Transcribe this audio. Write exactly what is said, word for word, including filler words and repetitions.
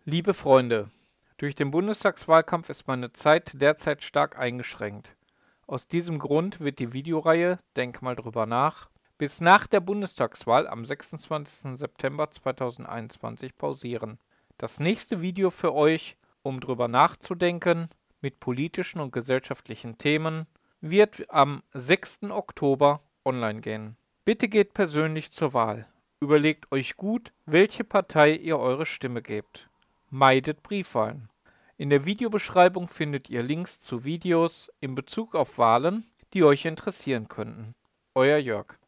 Liebe Freunde, durch den Bundestagswahlkampf ist meine Zeit derzeit stark eingeschränkt. Aus diesem Grund wird die Videoreihe Denk mal drüber nach bis nach der Bundestagswahl am sechsundzwanzigsten September zweitausendeinundzwanzig pausieren. Das nächste Video für euch, um drüber nachzudenken, mit politischen und gesellschaftlichen Themen, wird am sechsten Oktober online gehen. Bitte geht persönlich zur Wahl. Überlegt euch gut, welche Partei ihr eure Stimme gebt. Meidet Briefwahlen. In der Videobeschreibung findet ihr Links zu Videos in Bezug auf Wahlen, die euch interessieren könnten. Euer Jörg.